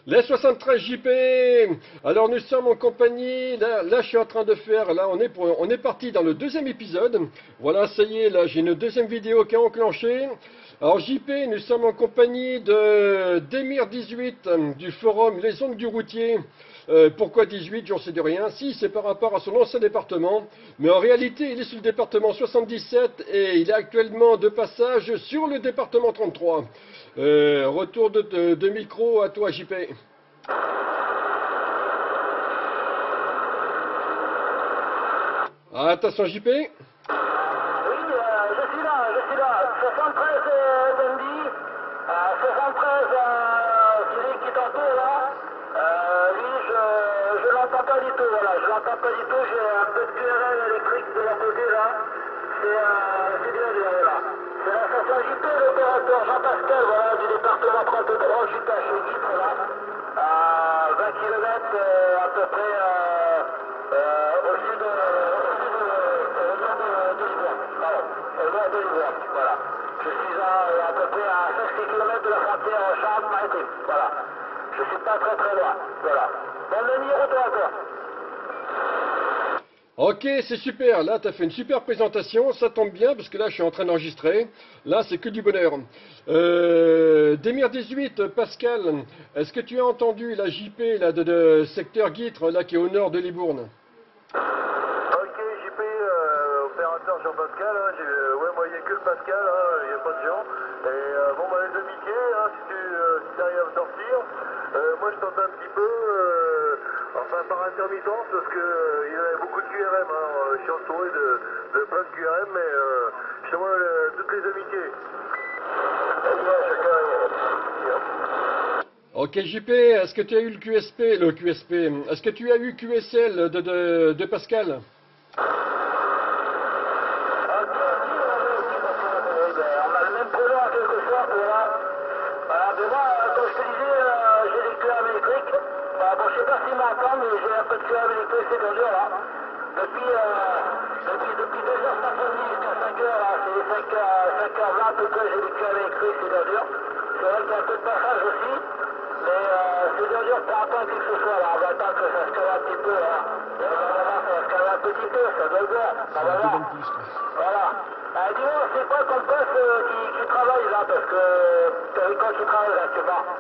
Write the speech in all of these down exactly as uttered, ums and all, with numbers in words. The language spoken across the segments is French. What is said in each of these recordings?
Les soixante-treize J P. Alors nous sommes en compagnie, là, là je suis en train de faire, là on est, pour, on est parti dans le deuxième épisode. Voilà, ça y est, là j'ai une deuxième vidéo qui est enclenchée. Alors J P, nous sommes en compagnie de d'Emir dix-huit du forum Les Ongles du Routier. Euh, pourquoi dix-huit? J'en sais de rien. Si, c'est par rapport à son ancien département. Mais en réalité, il est sur le département soixante-dix-sept et il est actuellement de passage sur le département trente-trois. Euh, retour de, de, de micro à toi, J P. Ah, attention, J P. Oui, euh, je suis là, je suis là. soixante-treize euh, Dundee, euh, soixante-treize euh, celui qui t'entoure là. Euh, lui, je, je l'entends pas du tout, voilà, je l'entends pas du tout. J'ai un peu de Q R L électrique de leur côté là. C'est euh, c'est bien, bien, là. C'est la station J P, l'opérateur Jean-Pascal, voilà, du département trente-trois, je suis à chez Guitre là. À vingt kilomètres euh, à peu près euh, euh, au sud de. Voilà. Je suis à, à peu près à seize kilomètres de la frontière Charente-Maritime. Voilà. Je suis pas très très loin. Voilà. Bonne nuit, retour à toi. Ok, c'est super. Là, tu as fait une super présentation. Ça tombe bien parce que là, je suis en train d'enregistrer. Là, c'est que du bonheur. Euh, Demir dix-huit, Pascal, est-ce que tu as entendu la J P là, de, de secteur Guitre, là, qui est au nord de Libourne? Ok, J P, euh, opérateur Jean-Pascal, hein, euh, ouais, moi il n'y a que le Pascal, il n'y a pas de Jean. Et euh, bon, bah les amitiés, hein, si tu euh, si arrives à me sortir, euh, moi je tente un petit peu, euh, enfin par intermittence, parce que euh, il y avait beaucoup de Q R M, hein, je suis entouré de, de plein de Q R M, mais euh, je t'envoie euh, toutes les amitiés. Ok, J P, est-ce que tu as eu le Q S P, le Q S P, est-ce que tu as eu Q S L de, de, de Pascal? On a le même prénom en quelque sorte, voilà. Voilà, mais moi, comme je te disais, euh, j'ai des Q R M électriques. Bah, bon, je sais pas s'ils m'entendent, mais j'ai un peu de Q R M électrique, c'est dur, dur, là. Depuis, euh, depuis, depuis deux heures cinquante jusqu'à cinq heures, là, c'est cinq heures, cinq heures vingt, tout cas, j'ai des Q R M électriques, c'est dur, dur. C'est vrai qu'il y a un peu de passage aussi, mais euh, c'est dur, dur pour attendre quelque chose soit, là. On va attendre que ça se calme un petit peu, là. Et on va voir, ça va se calmer un petit peu, ça doit bien. On va voir. Voilà. Euh, dis-moi, c'est quoi comme poste euh, qui, qui travaille là? Parce que tu as quand tu travailles là, tu vois.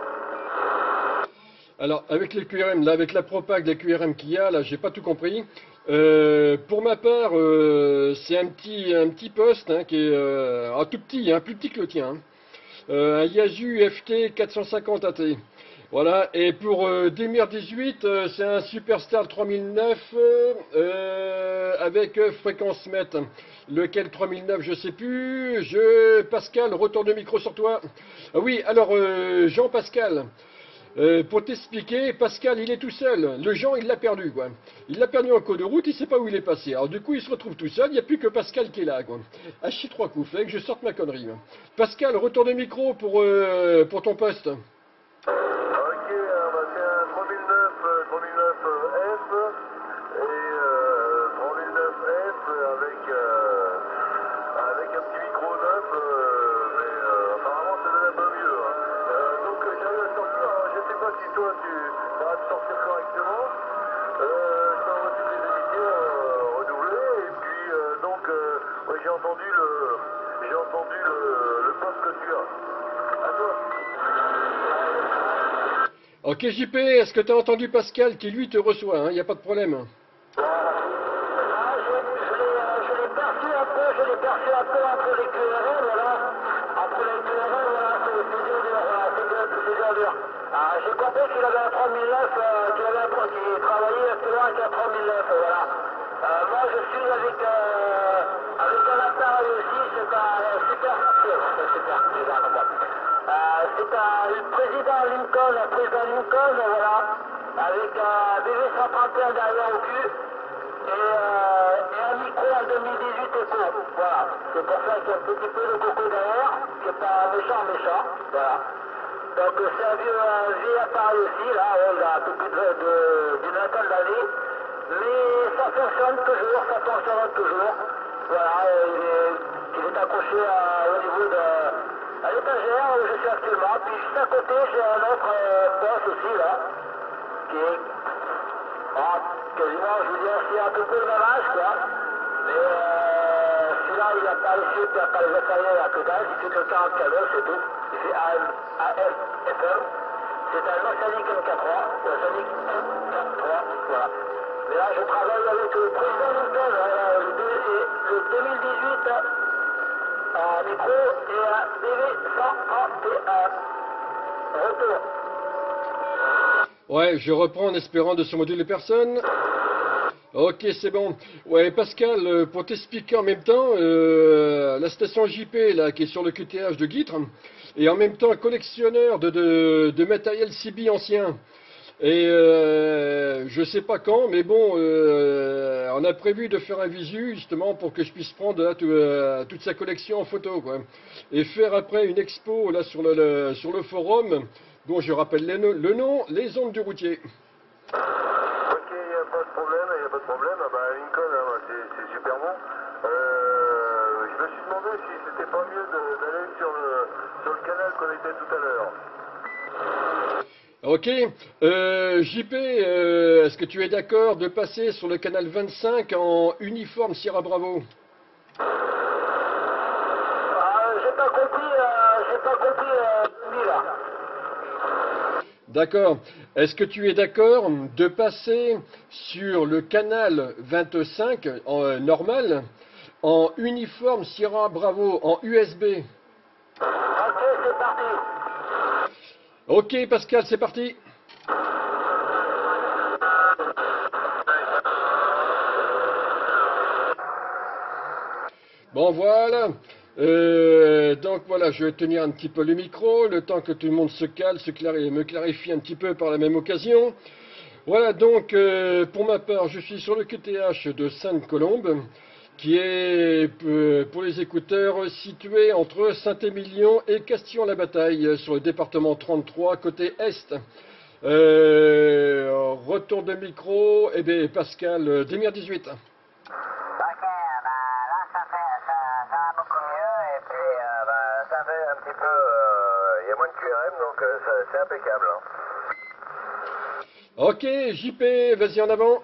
Alors, avec les Q R M, là, avec la propague des Q R M qu'il y a, là, j'ai pas tout compris. Euh, pour ma part, euh, c'est un petit, un petit poste hein, qui est euh, un tout petit, hein, plus petit que le tien. Hein. Euh, un Yasu F T quatre cent cinquante A T. Voilà, et pour euh, Demir dix-huit, euh, c'est un Superstar trois mille neuf euh, euh, avec euh, fréquence mètre. Lequel trois mille neuf, je sais plus. Je, Pascal, retour de micro sur toi. Ah oui, alors euh, Jean-Pascal. Euh, pour t'expliquer, Pascal, il est tout seul. Le Jean, il l'a perdu, quoi. Il l'a perdu en cours de route, il sait pas où il est passé. Alors du coup, il se retrouve tout seul, il n'y a plus que Pascal qui est là, quoi. Ah, chier trois coups, fait que je sorte ma connerie. Hein. Pascal, retour de micro pour, euh, pour ton poste. Ok, euh, bah, c'est un trois mille neuf, euh, trois mille neuf euh, F et euh, trois mille neuf F avec, euh, avec un petit micro neuf, euh, mais euh, apparemment ça donne un peu mieux. Hein. Euh, donc euh, j'arrive à sortir, hein. Je sais pas si toi tu vas te sortir correctement. Euh, je t'envoie toutes les émissions euh, renouvelées et puis euh, donc euh, ouais, j'ai entendu le j'ai entendu le, le poste que tu as. À toi. Ok, J P, est-ce que tu as entendu Pascal qui lui te reçoit, il n'y a pas de problème. Ah, je, je l'ai euh, je l'ai perçu un peu, je l'ai perçu un peu entre les Q R M, voilà. Entre les Q R M, voilà, c'est c'est dur, dur, voilà, c'est dur, c'est dur, dur. Ah, j'ai compris qu'il avait un trois mille neuf, euh, qu'il avait un trois- qu'il travaillait plus loin qu'un trois mille neuf, voilà. Euh, moi, je suis avec, euh, avec un appareil aussi, c'est un euh, super, c'est super, c'est bien, euh, c'est un président Lincoln, un président Lincoln, voilà, avec un B V cent trente et un derrière au cul, et, euh, et un micro en deux mille dix-huit éco, voilà. C'est pour ça qu'il y a un petit peu de coco derrière, qui est pas méchant, méchant, voilà. Donc c'est un vieux, un vieux appareil aussi, là, ouais, il a un peu plus de, de, d'une vingtaine d'années, mais ça fonctionne toujours, ça fonctionne toujours, voilà, il est, il est accroché à, au niveau de... à l'étagère où je suis actuellement, puis juste à côté j'ai un autre euh, poste aussi là, qui est ah, quasiment, je veux dire, c'est à peu près le même âge, quoi. Mais euh, celui-là, il n'a pas les chiffres, il n'a pas les matériels à que dalle, il fait que quarante canaux, c'est tout. Il fait A M F M. C'est un Océanic M K trois, Océanic M K trois, voilà. Mais là, je travaille avec le président Lincoln, euh, le, le deux mille dix-huit, un micro et un D V cent trente et un. Retour. Ouais, je reprends en espérant de ce module de personnes. Ok, c'est bon. Ouais, Pascal, euh, pour t'expliquer en même temps, euh, la station J P, là, qui est sur le Q T H de Guîtres, et en même temps collectionneur de, de, de matériel C B ancien. Et euh, je sais pas quand, mais bon, euh, on a prévu de faire un visu, justement, pour que je puisse prendre là, tout, euh, toute sa collection en photo, quoi. Et faire après une expo, là, sur le, le, sur le forum, dont je rappelle les no le nom, les ondes du routier. Ok, il n'y a pas de problème, il n'y a pas de problème. Ah bah, Lincoln, hein, c'est super bon. Euh, je me suis demandé si c'était pas mieux d'aller sur le, sur le canal qu'on était tout à l'heure. Ok, euh, J P, euh, est-ce que tu es d'accord de passer sur le canal vingt-cinq en uniforme Sierra Bravo? Ah, j'ai pas compris, euh, j'ai pas compris, euh, lui, là. D'accord. Est-ce que tu es d'accord de passer sur le canal vingt-cinq en euh, normal en uniforme Sierra Bravo en U S B? Ok, c'est parti. Ok Pascal, c'est parti. Bon voilà. Euh, donc voilà, je vais tenir un petit peu le micro, le temps que tout le monde se cale, se clarifie, me clarifie un petit peu par la même occasion. Voilà donc, euh, pour ma part, je suis sur le Q T H de Sainte-Colombe, qui est, euh, pour les écouteurs, situé entre Saint-Émilion et Castillon-la-Bataille, sur le département trente-trois, côté est. Euh, retour de micro, et eh bien Pascal, euh, Démir dix-huit. Ok, bah là ça fait, ça, ça va beaucoup mieux et puis euh, bah, ça fait un petit peu, il euh, y a moins de Q R M donc euh, c'est impeccable. Hein. Ok, J P, vas-y en avant.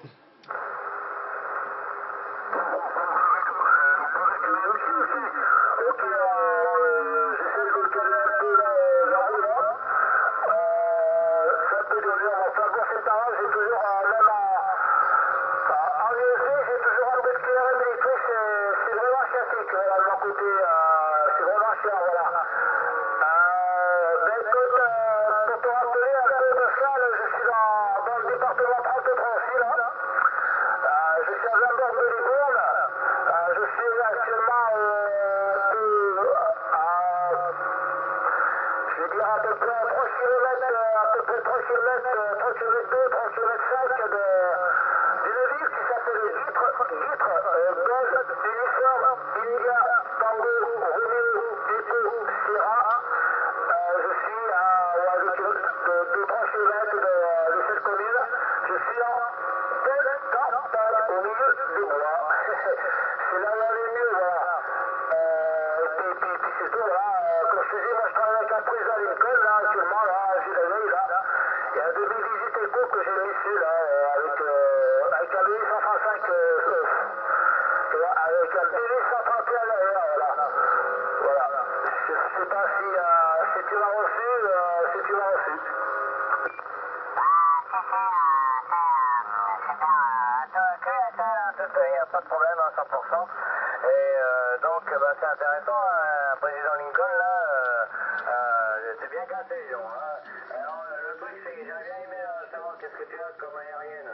Pas de problème à cent pour cent. Et euh, donc, bah, c'est intéressant, euh, président Lincoln, là, euh, euh, c'est bien cassé, disons. Hein. Alors, le truc, c'est que j'aurais bien aimé euh, savoir qu'est-ce que tu as comme aérienne.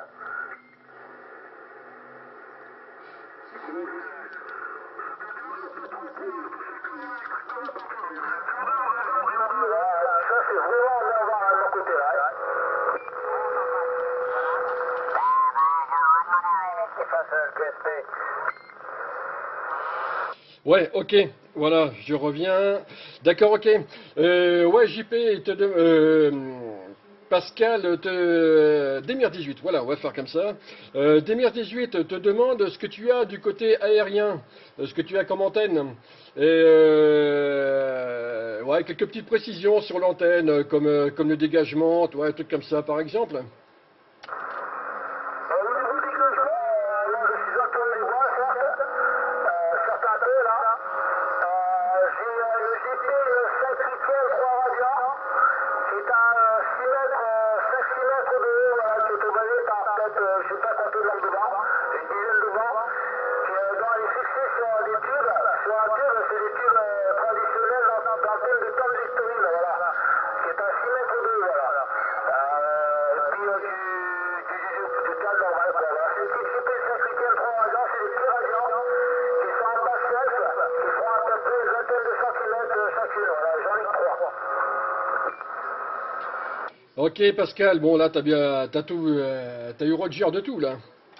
Voilà, ça, c'est vraiment à avoir à mon côté, là. Qui fasse le Q S P. Ouais, ok, voilà, je reviens. D'accord, ok. Euh, ouais, J P, te de, euh, Pascal, te, euh, Démir dix-huit, voilà, on va faire comme ça. Euh, Démir dix-huit te demande ce que tu as du côté aérien, ce que tu as comme antenne. Et euh, euh, ouais, quelques petites précisions sur l'antenne, euh, comme, euh, comme le dégagement, tu vois, un truc comme ça par exemple. Euh, au niveau du dégagement, euh, là je suis un peu les voies, certes, euh, certes un peu là. Euh, j'ai euh, le J P cinq huitième trois radians, qui est à euh, six mètres, euh, cinq six mètres de haut, voilà, qui est autorisé par peut-être, euh, je ne sais pas compter le nombre de bancs, une dizaine de bancs, qui euh, doit aller fixer sur des tubes, sur un tube, c'est des tubes euh, traditionnels dans, dans le thème de tome d'historine, voilà, qui est à six mètres de haut, voilà. Euh, et puis euh, du, du, du, du câble normal, quoi, voilà. C'est une petite J P cinq huitième trois radians, c'est des petits radians qui sont en basse self, qui font à peu près une vingtaine de centimètres chacune, voilà, j'en ai trois. Ok Pascal, bon là t'as bien, t'as tout, euh, t'as eu Roger de tout là.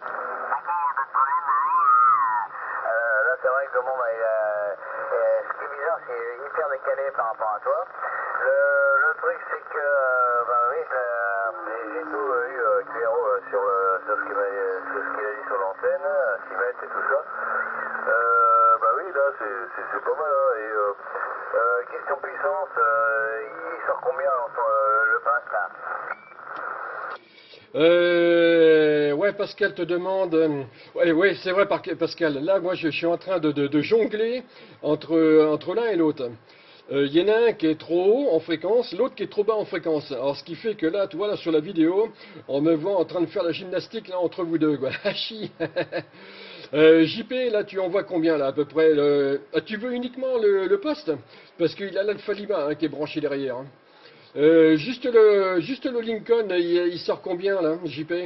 Euh, là, c'est vrai que bon, bah, il a, euh, ce qui est bizarre, c'est hyper décalé par rapport à toi. Le, le truc, c'est que, euh, bah oui, euh, j'ai j'ai tout euh, eu euh, Q R O euh, sur, euh, sur ce qu'il m'a sur ce qu'il a dit sur l'antenne, à six mètres et tout ça. Euh, bah oui, là, c'est c'est- c'est pas mal. Hein, et euh, euh, question puissance, euh, il sort combien entre euh, le pass là? Euh, ouais, Pascal te demande. euh, ouais, ouais, c'est vrai, par- Pascal. Là, moi, je, je suis en train de, de- de jongler entre, entre l'un et l'autre. Euh, Il y en a un qui est trop haut en fréquence, l'autre qui est trop bas en fréquence. Alors, ce qui fait que là, tu vois, là, sur la vidéo, on me voit en train de faire la gymnastique là entre vous deux, quoi. Hachi. Euh, J P, là, tu en vois combien, là, à peu près le- Ah, tu veux uniquement le, le poste? Parce qu'il a l'Alpha Lima hein, qui est branché derrière. hein. Euh, juste le, juste le Lincoln, il, il sort combien là, J P?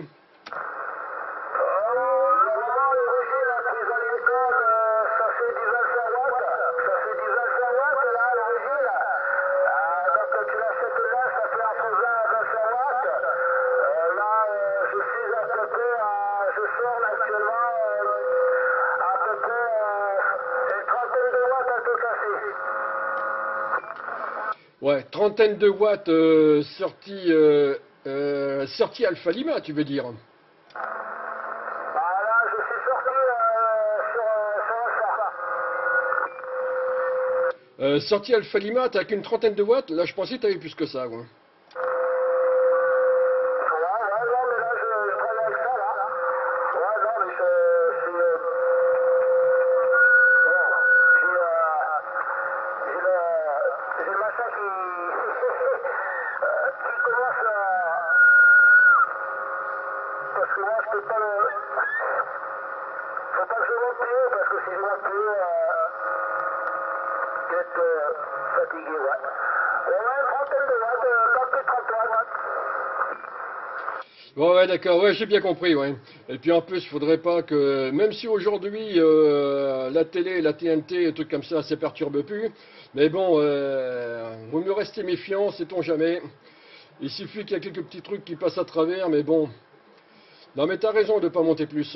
Ouais, trentaine de watts euh, sortie, euh, euh, sortie Alpha Lima, tu veux dire? Euh, sortie Alpha Lima, t'as qu'une trentaine de watts? Là, je pensais que t'avais plus que ça, quoi. Parce que moi, je peux pas le... Faut pas que je monte plus haut, parce que si je monte plus haut, euh, je vais être euh, fatigué, ouais. On a une trentaine de watts, euh, pas plus de trente watts. Ouais, ouais, d'accord, ouais, j'ai bien compris, ouais. Et puis en plus, il faudrait pas que, même si aujourd'hui euh, la télé, la T N T, et trucs comme ça, ça perturbe plus, mais bon, euh, vaut mieux rester méfiant, sait-on jamais. Il suffit qu'il y a quelques petits trucs qui passent à travers, mais bon. Non, mais t'as raison de pas monter plus.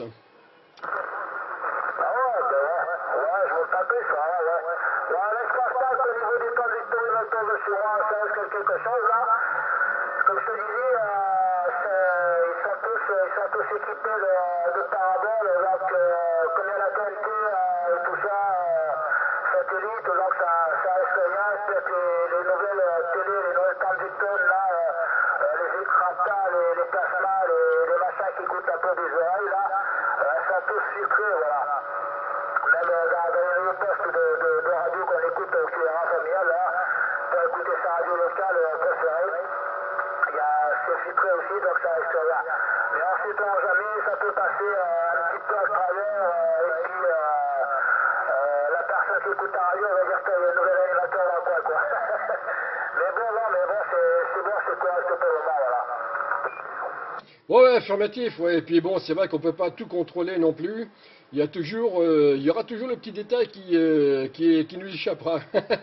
Ah ouais, ben ouais, ouais, je monte pas plus, ouais, ouais. Ouais, l'espace passe au niveau du temps d'histoire autour de chez moi, ça risque quelque chose, là. Comme je te disais, euh, c'est- ils sont tous, ils sont tous équipés de, de paraboles, donc, euh, comme il y a la T N T euh, et tout ça, euh, satellite, donc ça, ça risque rien, peut-être les, les nouvelles euh, télé, les nouvelles Calvington, là, euh, euh, les Xtracta, les, les plasmas, les, les machins qui coûtent un peu des oreilles, là, euh, sont tous filtrés, voilà. Même euh, dans, dans les postes de, de, de radio qu'on écoute au Q R A familial, là, pour écouter sa radio locale euh, préférée, il y a c'est filtré aussi, donc ça risque rien. Mais on sait pas jamais, ça peut passer euh, un petit peu à travers, euh, et puis euh, euh, la personne qui écoute la radio va dire qu'il y a un nouvel animateur dans le coin, quoi. Mais bon, non, mais bon, c'est c'est bon, c'est correct pour le moment, voilà. Ouais, ouais, affirmatif, ouais. Et puis bon, c'est vrai qu'on peut pas tout contrôler non plus. Il y a toujours, euh, il y aura toujours le petit détail qui, euh, qui, qui nous échappera.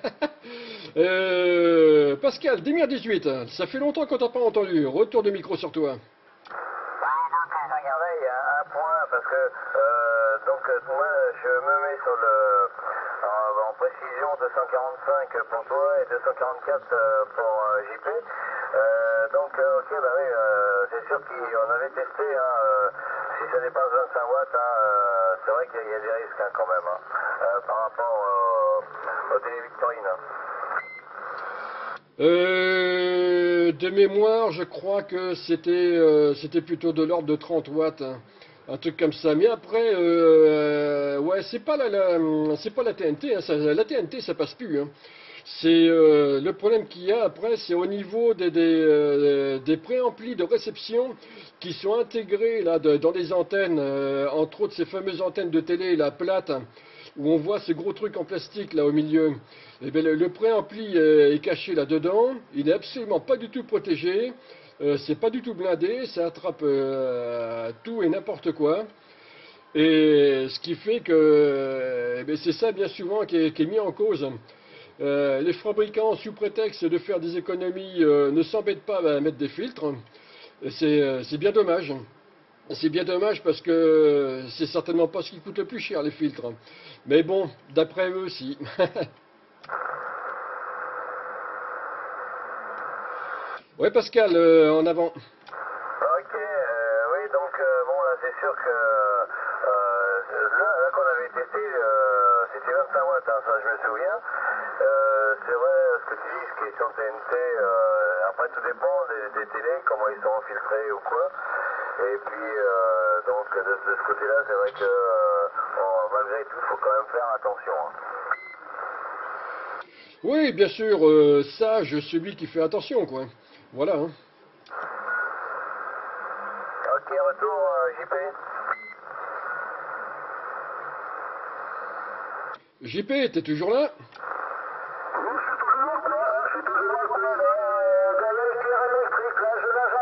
Euh, Pascal, Démir dix-huit, ça fait longtemps qu'on t'a pas entendu. Retour de micro sur toi. Oui, donc je regardais, il y a un point, parce que euh, donc moi je me mets sur le en, en précision deux cent quarante-cinq pour toi et deux cent quarante-quatre euh, pour euh, J P. Euh, donc euh, ok, bah oui, euh, c'est sûr qu'on avait testé, hein, euh, si ça dépasse vingt-cinq watts, hein, euh, c'est vrai qu'il y, a il y a des risques hein, quand même, hein, euh, par rapport euh, au télé Victorine. hein. Euh, de mémoire, je crois que c'était euh, c'était plutôt de l'ordre de trente watts, hein, un truc comme ça. Mais après, euh, ouais, c'est pas la, la- c'est pas la T N T, hein, ça- la T N T ça passe plus, hein. C'est euh, le problème qu'il y a après, c'est au niveau des, des, euh, des préamplis de réception qui sont intégrés là de- dans les antennes, euh, entre autres ces fameuses antennes de télé, la plate, où on voit ce gros truc en plastique là au milieu. Eh bien, le, le préampli euh, est caché là-dedans, il n'est absolument pas du tout protégé, euh, c'est pas du tout blindé, ça attrape euh, tout et n'importe quoi. Et ce qui fait que euh, eh bien, c'est ça bien souvent qui est, qui est mis en cause. Euh, les fabricants, sous prétexte de faire des économies, euh, ne s'embêtent pas à mettre des filtres. C'est euh, c'est bien dommage. C'est bien dommage parce que c'est certainement pas ce qui coûte le plus cher, les filtres. Mais bon, d'après eux aussi. Ouais, Pascal, euh, en avant. Ok, euh, oui, donc euh, bon, là c'est sûr que euh, là, là qu'on avait testé, euh, c'était vingt-cinq watts, hein, ça je me souviens. Euh, c'est vrai, ce que tu dis, ce qui est sur T N T, euh, après tout dépend des, des télés, comment ils sont infiltrés ou quoi. Et puis, euh, donc de, de ce côté-là, c'est vrai que euh, bon, malgré tout, il faut quand même faire attention, hein. Oui, bien sûr, euh, sage, celui qui fait attention, quoi. Voilà, hein. Ok, retour euh, J P. J P, t'es toujours là? Oui, je suis toujours là, je suis toujours là, euh, dans l'éclairage électrique, là, je nage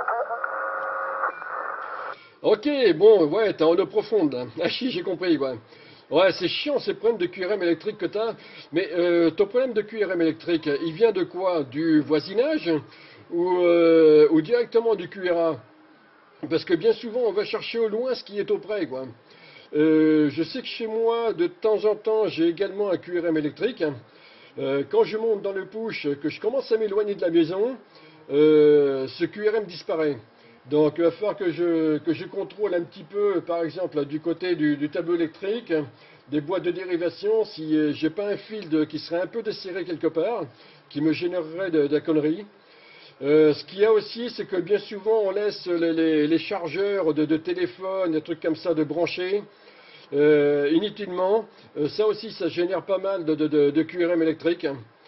un peu. Ok, bon, ouais, t'es en eau profonde, là. Ah si, j'ai compris, quoi. Ouais, c'est chiant ces problèmes de Q R M électrique que t'as. Mais euh, ton problème de Q R M électrique, il vient de quoi? Du voisinage ou, euh, ou directement du Q R A? Parce que bien souvent, on va chercher au loin ce qui est auprès, quoi. Euh, je sais que chez moi, de temps en temps, j'ai également un Q R M électrique. Euh, quand je monte dans le push, que je commence à m'éloigner de la maison, euh, ce Q R M disparaît. Donc il va falloir que je, que je contrôle un petit peu, par exemple, du côté du, du tableau électrique, des boîtes de dérivation, si euh, j'ai pas un fil de- qui serait un peu desserré quelque part, qui me générerait de, de la connerie. Euh, ce qu'il y a aussi, c'est que bien souvent, on laisse les, les- les chargeurs de, de téléphone, des trucs comme ça, de brancher euh, inutilement. Euh, ça aussi, ça génère pas mal de, de- de- de Q R M électrique.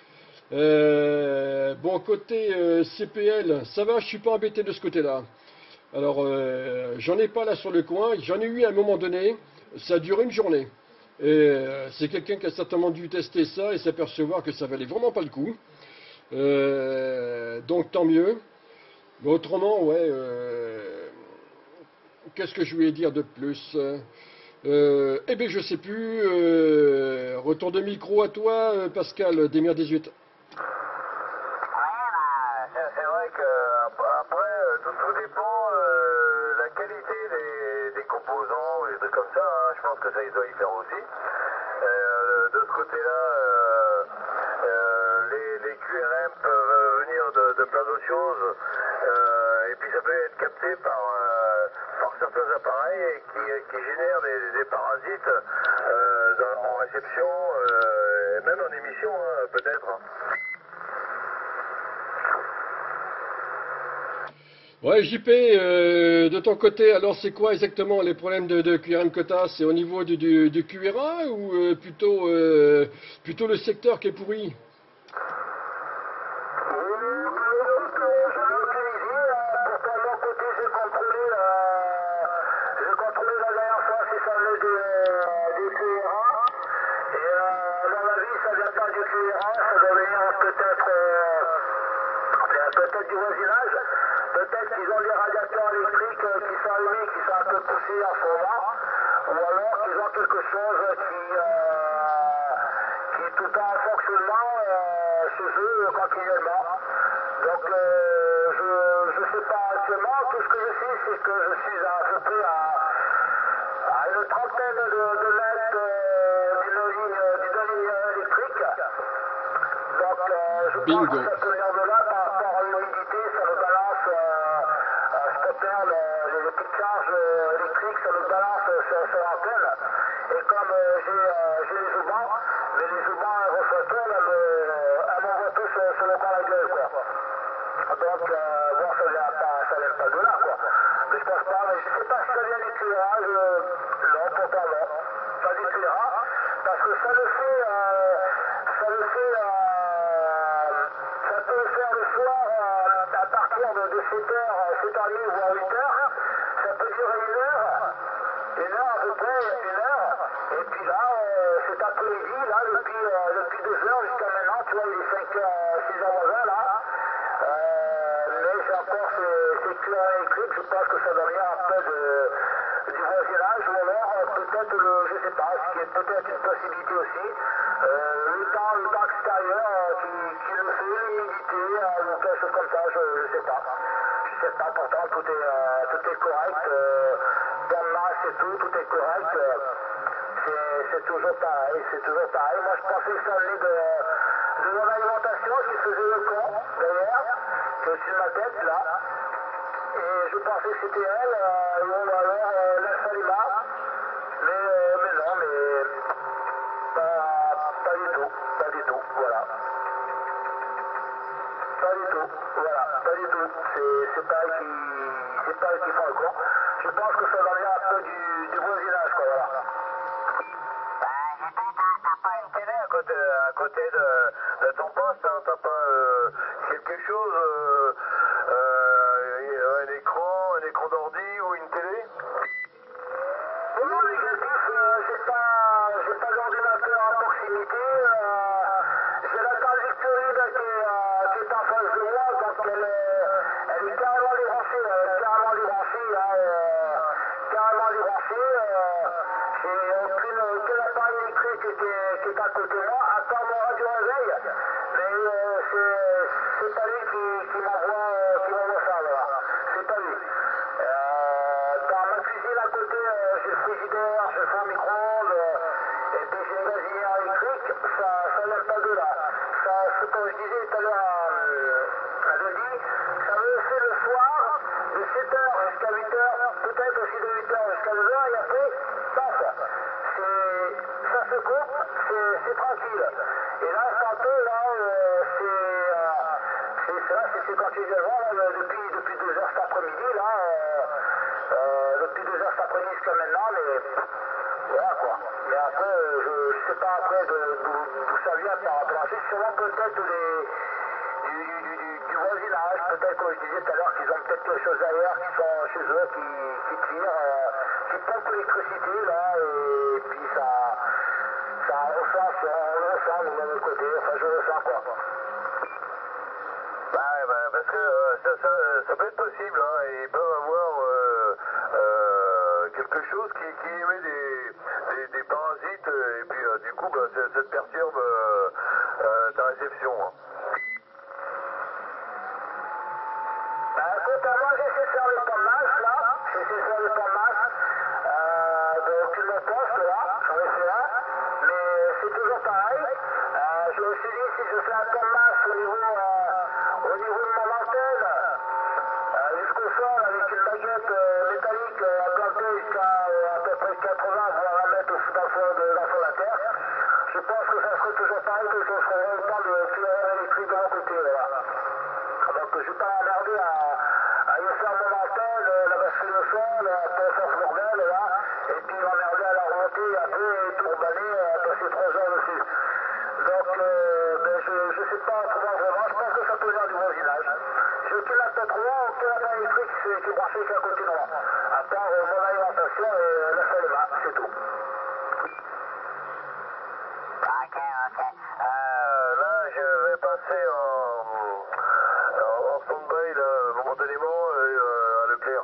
Euh, bon, côté euh, C P L, ça va, je suis pas embêté de ce côté-là. Alors, euh, j'en ai pas là sur le coin, j'en ai eu à un moment donné, ça a duré une journée. Et euh, c'est quelqu'un qui a certainement dû tester ça et s'apercevoir que ça valait vraiment pas le coup. Euh, donc tant mieux. Mais autrement, ouais, euh, qu'est-ce que je voulais dire de plus? Euh, eh bien, je sais plus. Euh, retour de micro à toi, euh, Pascal, Démir dix-huit. Ah, c'est c'est vrai que ap- après, euh, tout, tout dépend euh, la qualité des, des composants et des trucs comme ça, hein. Je pense que ça, ils doivent y faire aussi. Euh, de ce côté-là, euh, euh, les, les Q R M peuvent venir de, de plein d'autres choses. Euh, et puis ça peut être capté par, euh, par certains appareils et qui, qui génèrent des, des parasites euh, dans- en réception, euh, et même en émission, hein, peut-être, hein. Ouais, J P, euh, de ton côté, alors c'est quoi exactement les problèmes de, de Q R M que tu as? C'est au niveau du, du, du Q R A ou euh, plutôt, euh, plutôt le secteur qui est pourri? Peut-être du voisinage, peut-être qu'ils ont des radiateurs électriques euh, qui sont allumés, qui sont un peu poussés en ce moment, ou alors qu'ils ont quelque chose qui, euh, qui est tout en fonctionnement euh, chez eux euh, continuellement. Donc euh, je ne sais pas actuellement, tout ce que je sais c'est que je suis à peu près à, à une trentaine de, de mètres euh, d'une ligne, d'une ligne électrique. Donc euh, je pense Bingo. que ça peut venir de là par rapport à l'humidité, ça le balance, euh, euh, je peux faire le- les, les petites charges euh, électriques, ça le balance euh, sur, sur l'antenne. Et comme euh, j'ai euh, j'ai les joubans, mais les joubans, elles reçoivent tout, elles me- elles m'envoient tous sur, sur le coin de la gueule, quoi. pas de là, quoi. Mais je pense pas, mais je sais pas si ça vient du cuirage, euh, non, pourtant non, pas du cuirage, parce que ça le fait, euh, ça le fait, euh, ça peut le faire le soir euh, à partir de, de sept heures, sept heures trente voire huit heures, ça peut durer une heure, une heure à peu près, une heure, et puis là, euh, cet après-midi, là, depuis, euh, depuis deux heures jusqu'à maintenant, tu vois, il est cinq heures, six heures vingt là, euh, mais j'ai encore ces, ces cuillères électriques, je pense que ça doit venir un peu de, du voisinage, ou alors euh, peut-être, le, je sais pas, ce qui est peut-être une possibilité aussi, euh, le temps, le temps extérieur euh, qui, qui le fait, l'humidité, euh, ou quelque chose comme ça, je, je sais pas. Je sais pas, pourtant tout est, euh, tout est correct, euh, dans le masse et tout, tout est correct. Euh, c'est, c'est toujours pareil, c'est toujours pareil. Moi je pensais que ça venait de, de mon alimentation qui faisait le con, d'ailleurs, qui est au-dessus de ma tête là. Et je pensais que c'était elle, euh, ou alors euh, la Salima. Mais, euh, mais non, mais pas, pas du tout, pas du tout, voilà. Pas du tout, voilà, pas du tout. C'est, c'est pas elle qui, c'est pas elle qui font le con. Je pense que ça va venir un peu du, du voisinage, quoi, voilà. T'as pas une télé à côté, à côté de, de ton poste, hein, t'as pas euh, quelque chose, euh, euh, un écran, un écran d'ordi ou une télé? Non, négatif, euh, j'ai pas, j'ai pas d'ordinateur à proximité. Euh, j'ai la trajectoire qui, euh, qui est en face de moi, donc elle, euh, elle est carrément débranchée, elle est carrément débranchée, là, euh, carrément débranchée. Euh, j'ai aucune, aucun appareil électrique qui est, qui est à côté de moi, à part mon radio réveil. Mais euh, c'est, c'est pas lui qui, qui m'envoie, euh, qui m'envoie ça, voilà. C'est pas lui. Euh, dans ma cuisine à côté, euh, j'ai le frigidaire, j'ai le four micro-ondes, euh, et puis j'ai une gazinière électrique, ça, ça n'aime pas de là. Ça, c'est comme je disais tout à l'heure à, à Denis, ça me le fait le soir, de sept heures jusqu'à huit heures, peut-être aussi de huit heures jusqu'à deux heures, et après, paf, c'est, ça se coupe, c'est, c'est tranquille. Et là, tantôt, là, euh, c'est, euh, c'est ça, c'est, c'est quand tu viens voir, là, depuis, depuis deux heures cet après-midi, là, euh, euh, depuis deux heures cet après-midi jusqu'à maintenant, mais voilà quoi. Mais après, euh, je, je sais pas après de- d'où d'où ça vient par rapport à ça. C'est sûrement peut-être des, du, du, du, du- du voisinage, peut-être comme je disais tout à l'heure qu'ils ont peut-être quelque chose ailleurs qui sont chez eux, qui, qui tirent, euh, qui pompent l'électricité là, et puis ça, ça ressent, on le ressent de l'autre côté, enfin je le ressens quoi. Bah, bah, parce que euh, ça, ça, ça peut être possible, hein, et ils peuvent avoir euh, euh, quelque chose qui, qui émet des, des, des parasites, euh, et puis euh, du coup, bah, ça, ça te perturbe euh, euh, ta réception. Hein. Bah écoute, moi j'essaie de faire le temps de masse là, j'essaie de faire le temps de masse, euh, donc le poste là, j'en ai fait un, mais c'est toujours pareil. Euh, je me suis dit si je fais un temps de masse au niveau, euh, au niveau de mon antenne, euh, jusqu'au sol avec une baguette euh, métallique euh, implantée jusqu'à euh, à peu près quatre-vingts voire un mètre au- dans le fond de, dans le fond de la terre, je pense que ça serait toujours pareil que je ferais autant de cuillères électriques de mon côté, voilà. Donc je ne vais pas m'emmerder à, à aller faire mon antenne, euh, la basculer au sol, à faire ce bordel là, et puis m'emmerder à la remonter après et tout remballer, à passer trois heures dessus. Donc euh, ben, je ne sais pas comment vraiment, je pense que ça peut venir du voisinage. J'ai aucun appel trois, aucun appareil électrique qui est qui est branché qui est à côté de moi. À part euh, mon alimentation et euh, la salle là, c'est tout. Ok, ok. Euh, là, je vais passer en, en stand-by là, momentanément euh, à Leclerc.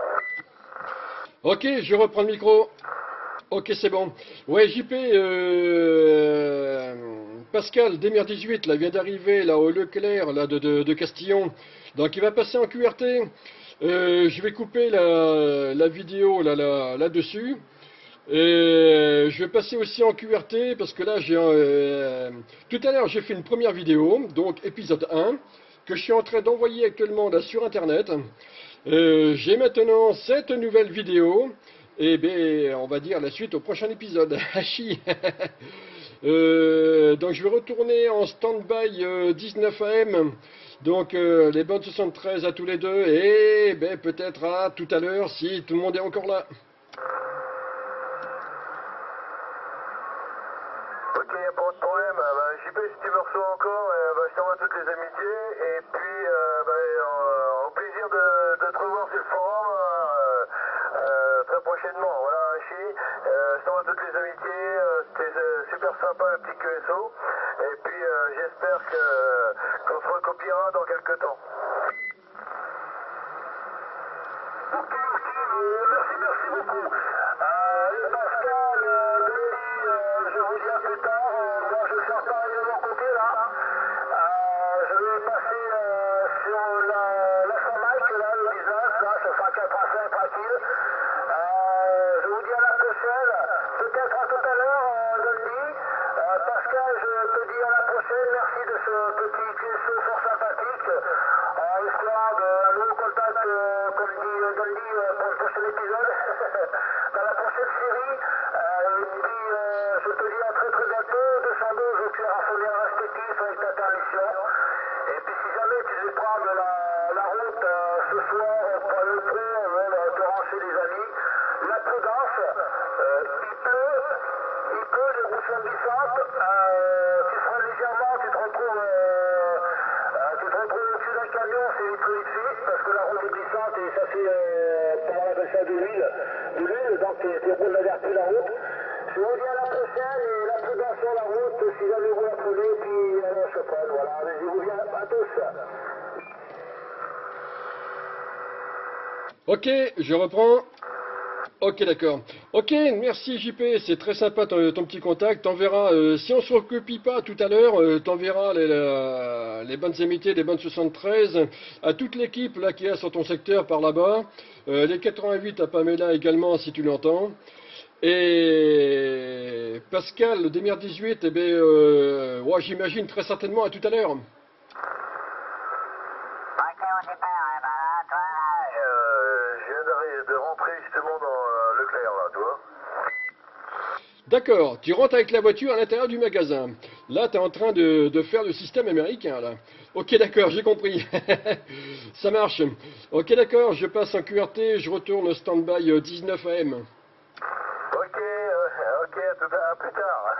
Ok, je reprends le micro. Ok, c'est bon. Ouais, J P, euh, Pascal, D M R dix-huit, là, vient d'arriver, là, au Leclerc, là, de, de, de Castillon. Donc, il va passer en Q R T. Euh, je vais couper la, la vidéo, là, là, là-dessus. Et je vais passer aussi en Q R T, parce que là, j'ai, euh, tout à l'heure, j'ai fait une première vidéo, donc épisode un, que je suis en train d'envoyer actuellement, là, sur Internet. Euh, j'ai maintenant cette nouvelle vidéo. Et bien, on va dire la suite au prochain épisode. Hachi. euh, donc je vais retourner en stand-by euh, dix-neuf A M. Donc euh, les bonnes soixante-treize à tous les deux, et ben, peut-être à tout à l'heure si tout le monde est encore là. Ok, y a pas de problème. Euh, bah, J P, si tu me reçois encore, euh, bah, je t'envoie toutes les amitiés. Et puis, euh, bah, euh, au plaisir de, de te revoir sur le forum euh, euh, très prochainement. Voilà, Chi, euh, je t'envoie toutes les amitiés. Euh, C'était euh, super sympa le petit Q S O. Et puis, euh, j'espère que qu'on se recopiera dans quelques temps. Ok, ok, euh, merci, merci beaucoup. Euh, Pascal, euh, Denis, euh, je vous dis à plus tard. Euh, moi, je suis reparti de mon côté là. Euh, je vais passer euh, sur la, la Saint-Mike, là, le business, là, ça sera quatre à cinq tranquille. Euh, je vous dis à la prochaine. Peut-être à tout à l'heure, euh, lundi. Euh, Pascal, je te dis à la prochaine. Merci de ce petit Q S O fort sympathique. Euh, histoire d'un nouveau contact, euh, comme dit euh, Gandhi, euh, pour le prochain épisode, dans la prochaine série. Euh, et puis, euh, je te dis à très très bientôt. deux cent douze au cuir affolé respectif avec ta permission. Et puis, si jamais tu veux prendre la, la route euh, ce soir euh, pour aller au pont, euh, te rendre chez des amis, la prudence, euh, il pleut, il pleut, les routes sont glissantes, euh, tu freines légèrement, tu te retrouves, euh, euh, tu te retrouves au-dessus d'un camion, c'est vite vite vite, parce que la route est glissante et ça fait, euh, comment on appelle ça, de l'huile, de l'huile, donc tu tu roules vers la route. Je vous dis à la prochaine et la prudence sur la route, si jamais vous la prenez, puis allez au Chopin, voilà, je vous dis à, à tous. Ok, je reprends. Ok, d'accord. Ok, merci J P, c'est très sympa ton, ton petit contact. T'enverras, euh, si on se recopie pas tout à l'heure, euh, t'enverras les, la- les bonnes amitiés, les bonnes soixante-treize à toute l'équipe là qui est sur ton secteur par là-bas. Euh, les quatre-vingt-huit à Pamela également si tu l'entends. Et Pascal, le Démir dix-huit, eh ben, euh, ouais, j'imagine très certainement à tout à l'heure. Ok, on départ, hein, bah là, toi, Euh, je viens d'arri- de rentrer justement dans euh, Leclerc là, tu vois. D'accord, tu rentres avec la voiture à l'intérieur du magasin. Là, tu es en train de, de faire le système américain, là. Ok, d'accord, j'ai compris. Ça marche. Ok, d'accord, je passe en Q R T, je retourne au stand-by euh, dix-neuf A M. Ok, euh, ok, à, tout à, à plus tard.